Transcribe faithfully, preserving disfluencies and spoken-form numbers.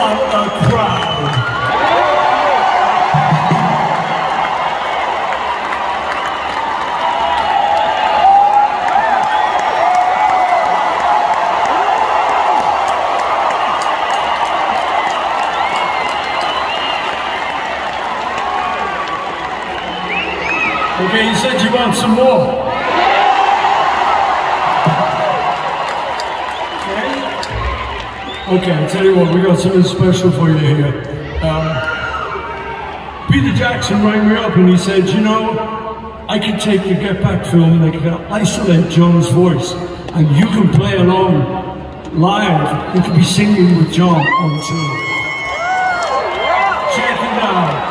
want a crowd. Okay, you said you want some more. Okay, I'll tell you what, we got something special for you here. Um, Peter Jackson rang me up and he said, you know, I can take the Get Back film and I can isolate John's voice and you can play along live. You can be singing with John on tour. Check it out.